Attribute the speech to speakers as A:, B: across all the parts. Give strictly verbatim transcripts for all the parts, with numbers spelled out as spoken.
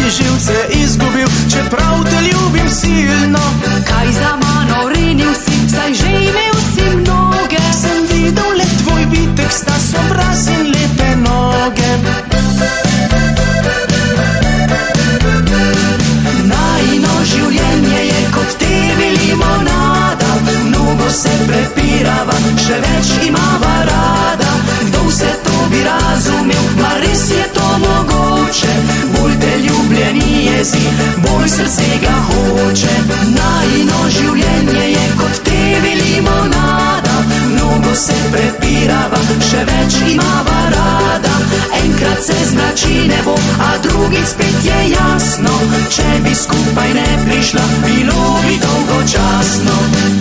A: živce izgubil, čeprav te ljubim silno.
B: Kaj za mano rinil si, saj že imel si mnoge.
A: Sem videl le tvoj vitek, sta obraz in lepe noge.
B: Najino življenje je kot tebi limonada, mnogo se prepirava, še več imava rada. Kdo vse to bi razumel, ma res je to mogoče. Bolj te ljubljeni jezi, bolj srce ga hoče. Najino življenje je kot tebi limonada, mnogo se prepirava, še več imava rada. Enkrat se zmrači nebo, a drugič spet je jasno. Če bi skupaj ne prišla, bilo bi dolgočasno.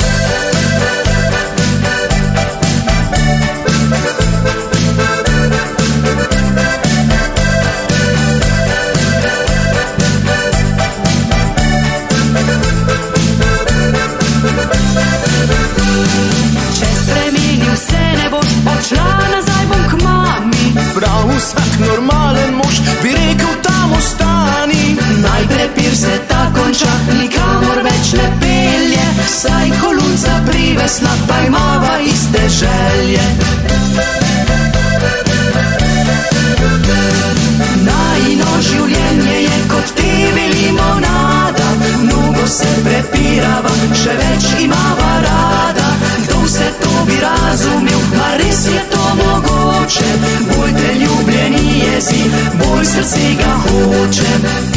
B: Če spremenil se ne boš, odšla nazaj bom k mami.
A: Prav vsak normalen mož bi rekel, tam ostani.
B: Naj prepir se ta konča, nikamor več ne pelje. Saj kolunca privesna, pa imava iste želje. Najino življenje je kot tebi limonada, mnogo se prepirava, še več imava rada. Kdo vse to bi razumel, ma res je to mogoče. Bolj te ljubljeni jezi, bolj srce ga hoče.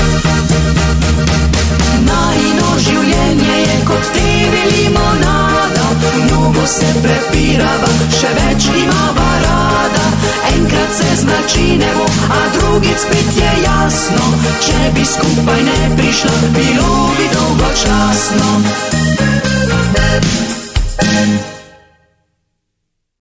B: Najino življenje je kot tebi limonada, mnogo se prepirava, še več imava rada. Enkrat se zmrači nebo, a drugič spet je jasno. Če bi skupaj ne prišla, bilo bi dolgočasno.